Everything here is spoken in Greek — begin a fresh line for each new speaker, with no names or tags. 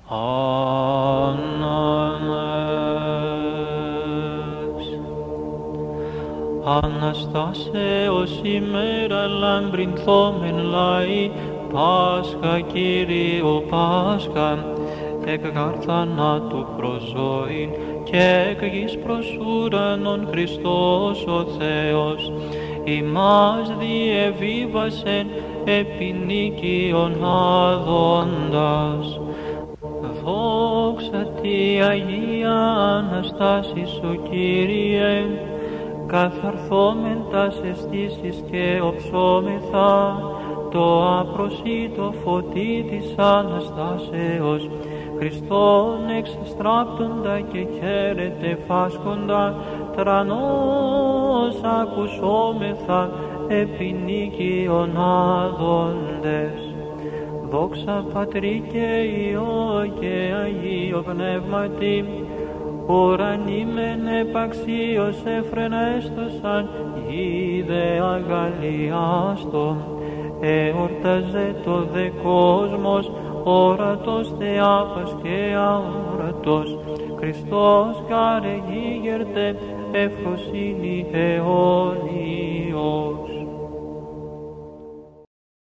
Αναστάσεως ημέρα λαμπρινθόμεν λαοί, Πάσχα Κύριου Πάσχα, εκ θανάτου προς ζωήν και εκ γης προς ουρανόν Χριστός ο Θεός, ημάς διεβίβασεν επί νίκιον άδοντας. Δόξα Τη Αγία Αναστάση Σου Κύριε, καθαρθόμεν τας αισθήσεις και οψόμεθα το απροσίτο φωτί της Αναστάσεως, Χριστόν εξαστράπτοντα και χαίρετε φάσκοντα, τρανός ακουσόμεθα επί νίκιον άδοντες. Δόξα Πατρί και Υιό και Αγίο Πνεύματι, ουρανοί μεν επαξίως εφρενέστωσαν, γη δε αγαλιάστο. Εορτάζε το δε κόσμος, όρατος Θεάπας και αόρατος, Χριστός καρεγίγερτε, ευφροσύνη αιώνιος.